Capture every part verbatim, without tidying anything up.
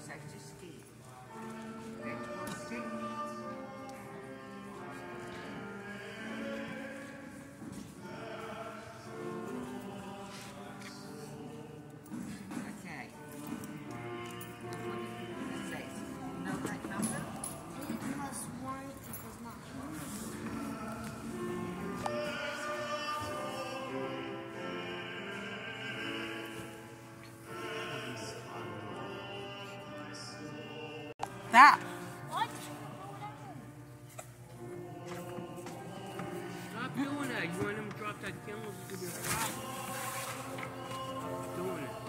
such a scheme. Let's go see. Okay. What did it say? You know that number? Eight plus one equals nine. That. What? Stop doing that. You want him to drop that camera? It's gonna be a problem. Stop doing it.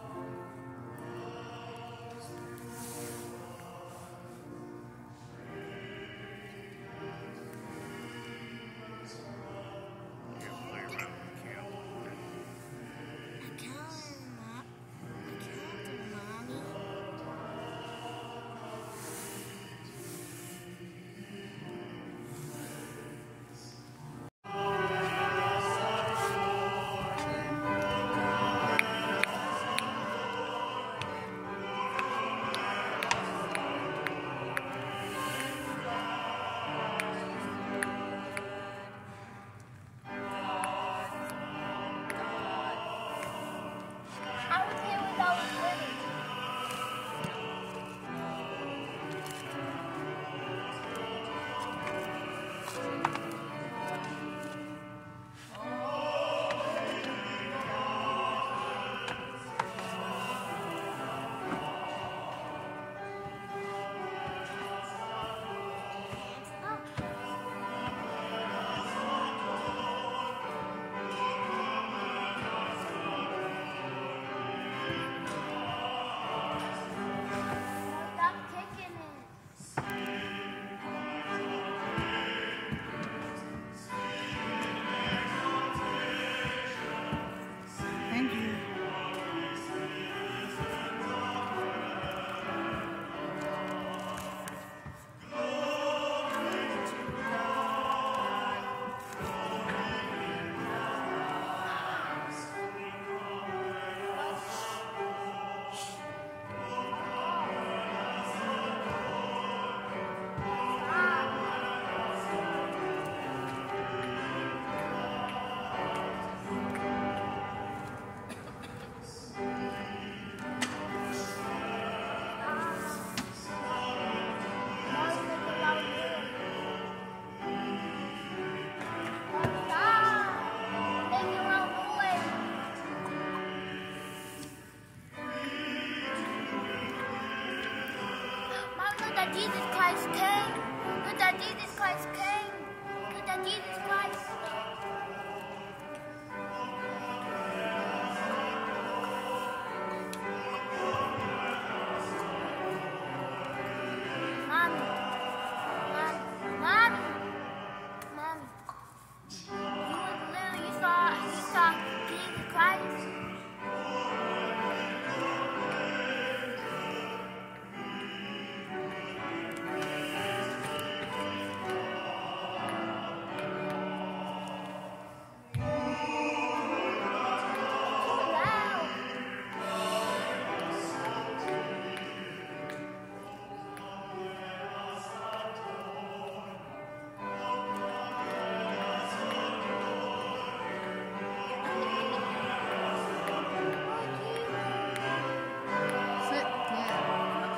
Can't play around with the camera. I can't, Mom. I can't, Mommy. I was here when I was little. Stop kicking it. Thank you. Jesus Christ came. Look that Jesus Christ came. Look that Jesus Christ. Mommy. Mommy. Mommy. Mommy. You was little, you saw, you saw Jesus Christ. Sit down.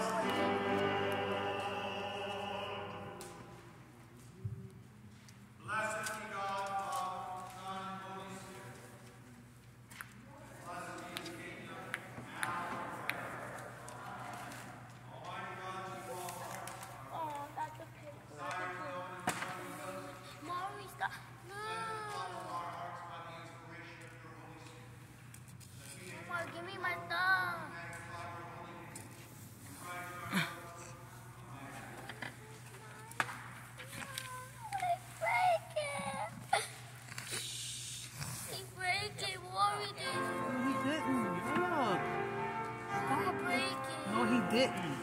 Blessed be God, Father, Son, and Holy Spirit. Blessed be the kingdom, now and forever. Almighty God, you all hearts, Oh, that's a pig. desire to know and love you, Ghost, Mommy, stop. No. follow our hearts by the inspiration of your Holy Spirit. That we may Mama, give me my thumb. magnify your holy name. In Christ our Lord. Break it. He break it. Worry did. No, he didn't. Look. He break it. No, he didn't.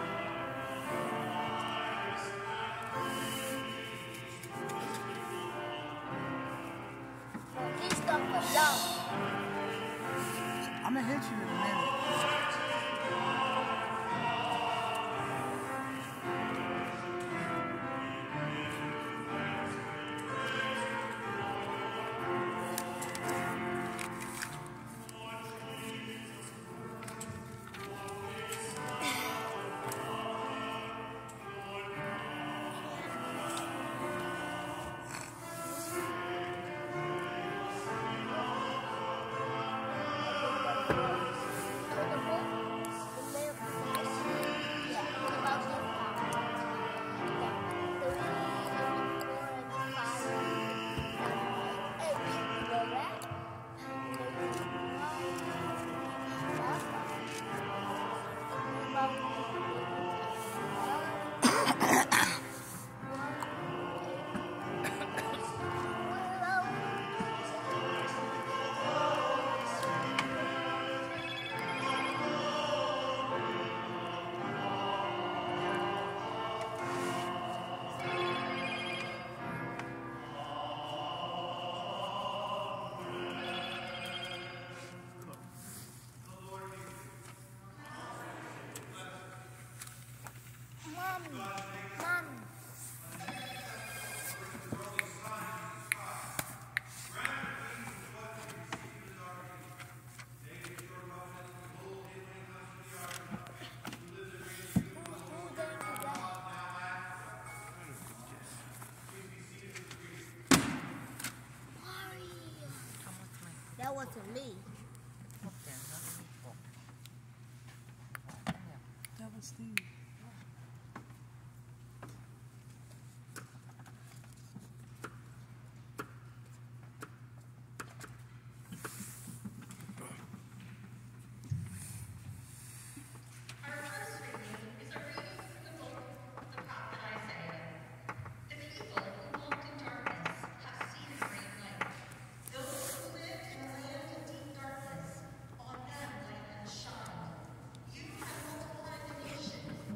This stuff was low. I'm gonna hit you in a minute. wasn't me. พวกแกงก็มีกบอ๋อเนี่ย That was Steve. Our first reading is a reading from the book of the prophet Isaiah. The people who walked in darkness have seen a great light. Those who live in a land of deep darkness, on them light has shined. You have multiplied the nation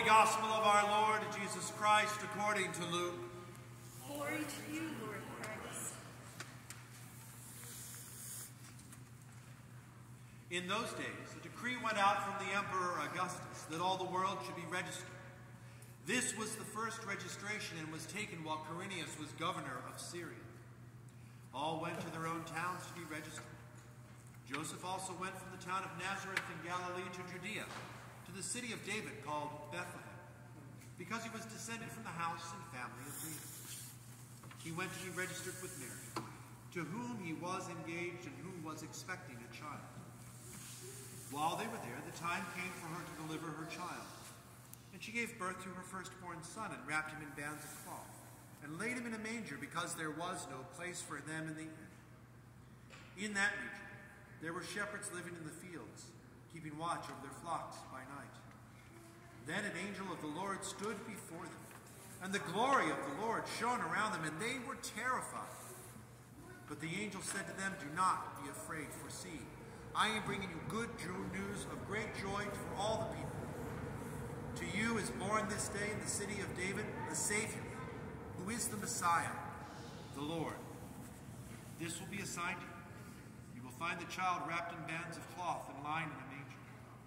Gospel of our Lord Jesus Christ according to Luke. Glory to you, Lord Christ. In those days, a decree went out from the Emperor Augustus that all the world should be registered. This was the first registration and was taken while Quirinius was governor of Syria. All went to their own towns to be registered. Joseph also went from the town of Nazareth in Galilee to Judea, to the city of David called Bethlehem, because he was descended from the house and family of David. He went to be registered with Mary, to whom he was engaged and who was expecting a child. While they were there, the time came for her to deliver her child. And she gave birth to her firstborn son and wrapped him in bands of cloth and laid him in a manger because there was no place for them in the inn. In that region, there were shepherds living in the fields, keeping watch over their flocks by night. Then an angel of the Lord stood before them, and the glory of the Lord shone around them, and they were terrified. But the angel said to them, "Do not be afraid, for see, I am bringing you good news of great joy for all the people. To you is born this day in the city of David a Savior, who is the Messiah, the Lord. This will be a sign to you. You will find the child wrapped in bands of cloth and lying in a manger."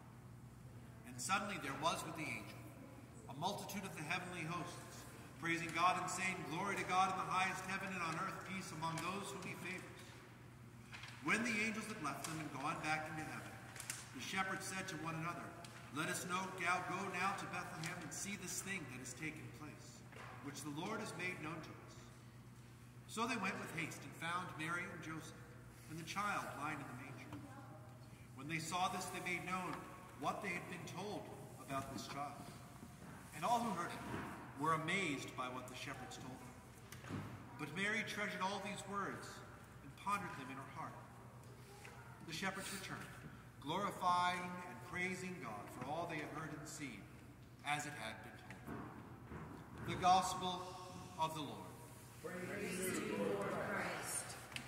And suddenly there was with the angel a multitude of the heavenly hosts, praising God and saying, "Glory to God in the highest heaven, and on earth peace among those whom he favors." When the angels had left them and gone back into heaven, the shepherds said to one another, "Let us now go now to Bethlehem and see this thing that has taken place, which the Lord has made known to us." So they went with haste and found Mary and Joseph and the child lying in the manger. When they saw this, they made known what they had been told about this child. And all who heard it were amazed by what the shepherds told them. But Mary treasured all these words and pondered them in her heart. The shepherds returned, glorifying and praising God for all they had heard and seen, as it had been told them. The Gospel of the Lord. Praise to you, Lord Christ.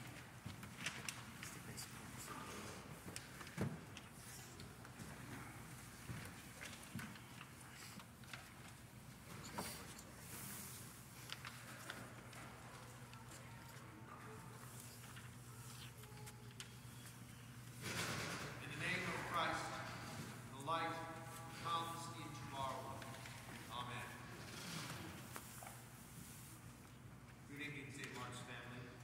In the name of Christ, the light comes into our world. Amen. Good evening, Saint Mark's family.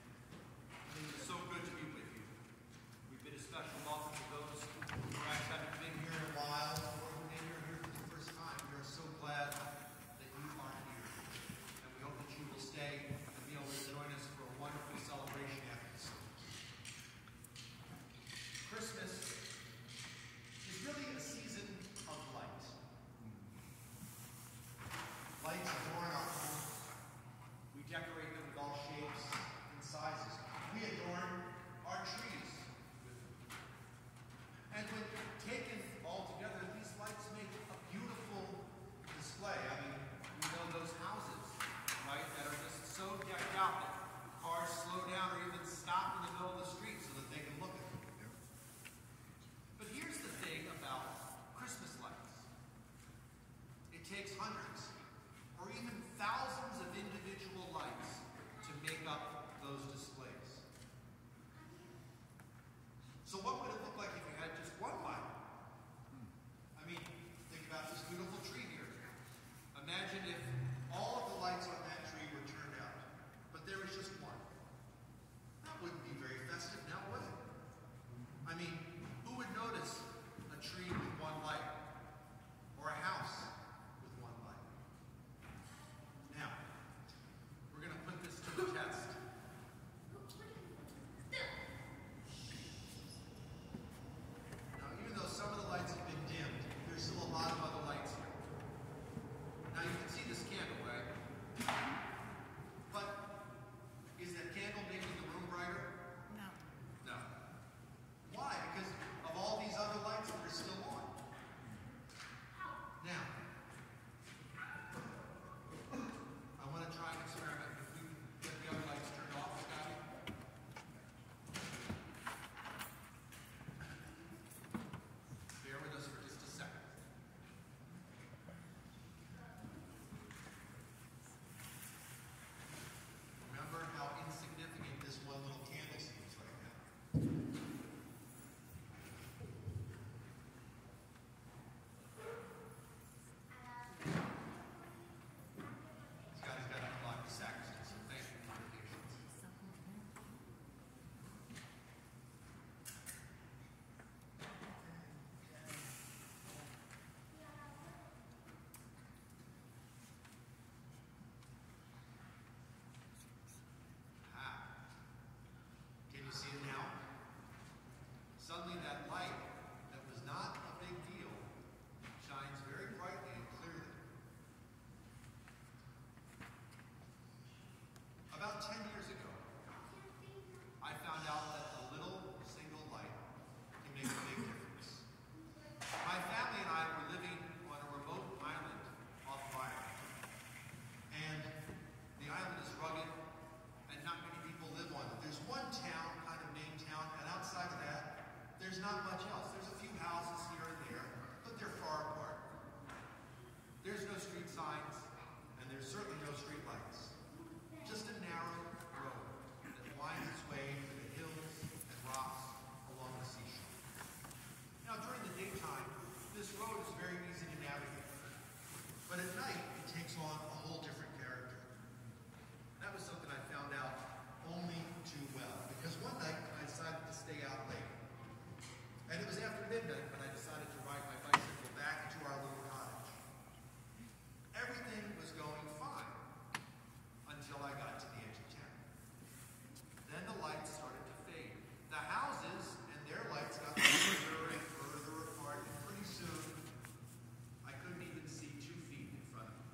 takes on a whole different character. That was something I found out only too well, because one night I decided to stay out late. And it was after midnight when I decided to ride my bicycle back to our little cottage. Everything was going fine until I got to the edge of town. Then the lights started to fade. The houses and their lights got further and further apart, and pretty soon I couldn't even see two feet in front of me.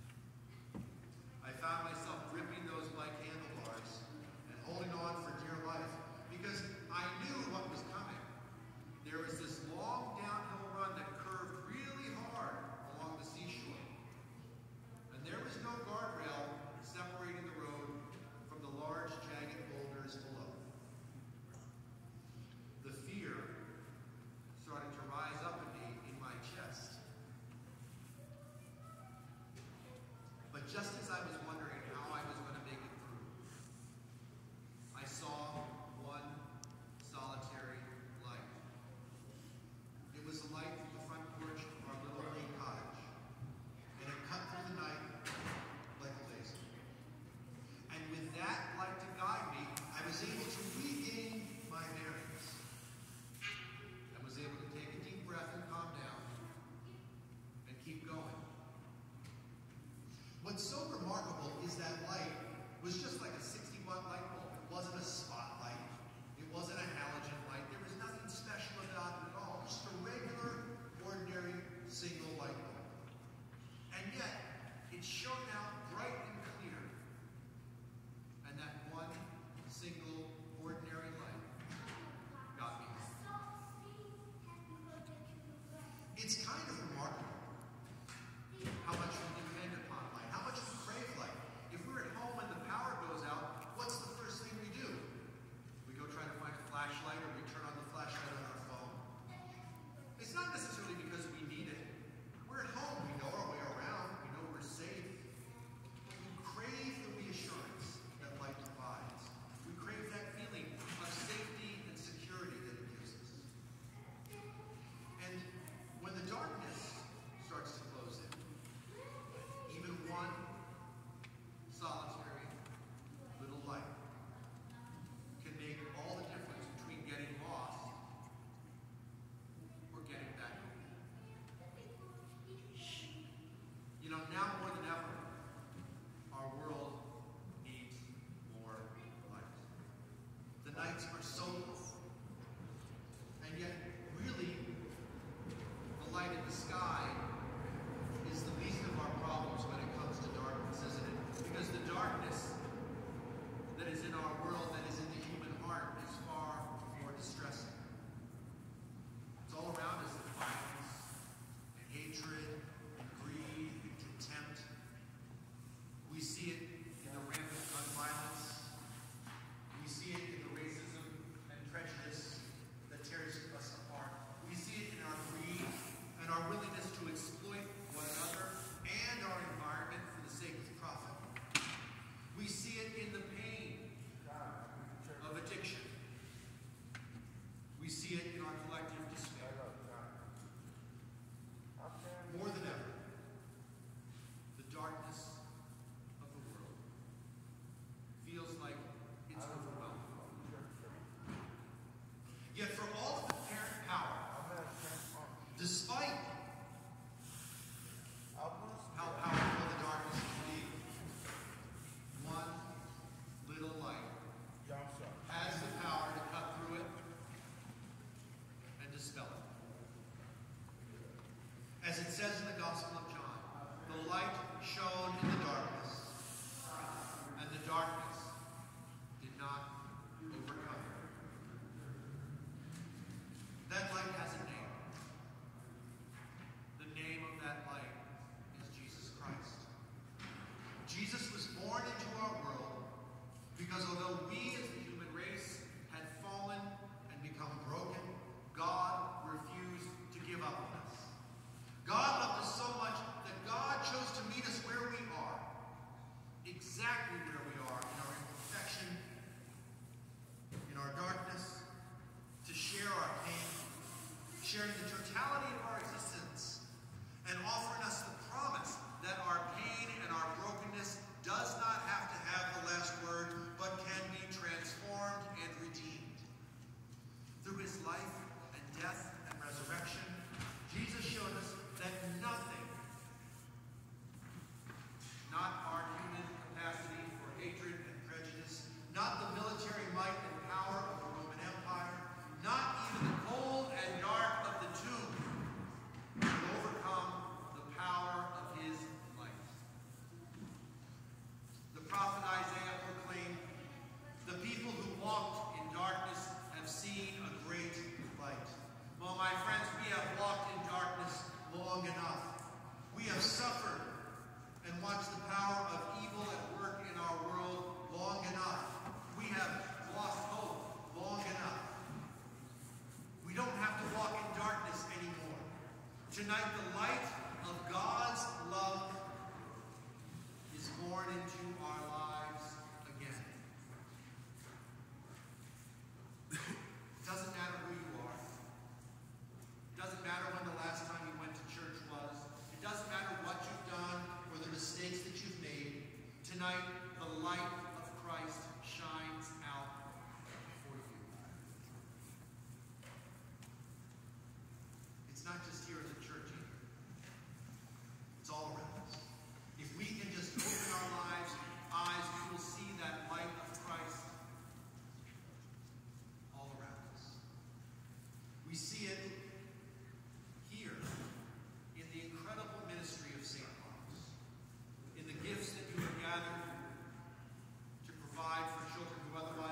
I found myself gripping those bike handlebars and holding on for dear life because I knew what was coming. There was this long downhill run that curved really hard along the seashore. And there was no guardrail separating the road from the large jagged boulders below. The fear started to rise up in me in my chest. But just as I was wondering how I was going to make it through, I saw one solitary light. It was a light from the front porch of our little lake cottage, and it cut through the night like a laser. And with that light to guide me, I was able to regain my bearings. I was able to take a deep breath and calm down and keep going. What's so remarkable is that light was just like a sixty watt light bulb. It wasn't a spotlight. It wasn't a halogen light. There was nothing special about it at all. Just a regular, ordinary, single light bulb. And yet, it shone out bright and clear. And that one single, ordinary light got me home. It's kind of remarkable how much we depend upon light, how much we crave light. If we're at home and the power goes out, what's the first thing we do? We go try to find a flashlight, or we turn on the flashlight on our phone. It's not necessarily because we need it. We're at home, we know our way around, we know we're safe. But we crave the reassurance that light provides. We crave that feeling of safety and security that it gives us. And when the darkness starts to close in, even one solitary little light can make all the difference between getting lost or getting back home. You know, now more than ever, our world needs more light. The nights are so long, and yet, really, the light in the sky is the least of our problems when it comes to darkness, isn't it? Because the darkness that is in our world, that is in the human heart, is far more distressing. It's all around us, in violence, and hatred, and greed, and contempt. We see it in the rampant gun violence. We see it in the racism and prejudice that tears us apart. We see it in our greed and our willingness to exploit one another and our environment for the sake of profit. We see it in the pain tonight the light of Christ shines out for you. It's not just here at the church either. It's all around us. If we can just open our lives, eyes, we will see that light of Christ all around us. We see it here in the incredible ministry of Saint Mark's, in the gifts that you have gathered to provide for children who otherwise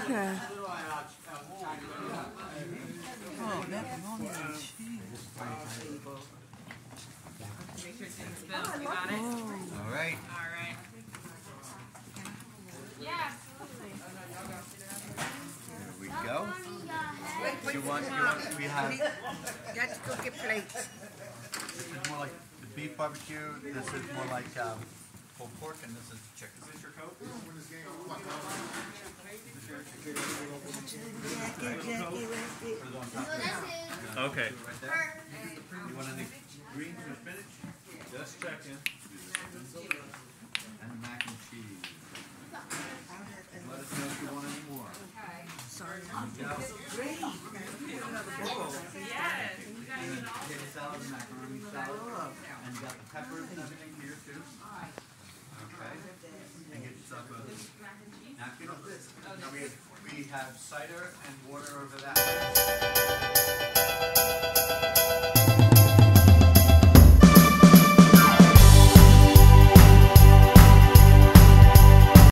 Okay. Oh, macaroni and cheese. Make sure it didn't spill. You got it? All right. All right. Yeah, absolutely. Here we go. You want, you want, we have, You have to go get plates. this is more like the beef barbecue, this is more like um, pulled pork, and this is chicken. Is this your coat? Okay. Right there. You want any greens or spinach? Just checking. And mac and cheese. Let us know if you want any more. Sorry. There you go. Yes. And then potato salad, macaroni salad, and you got the peppers and everything here too. Okay. And get yourself a napkin. Now we have, we have cider and water over that way.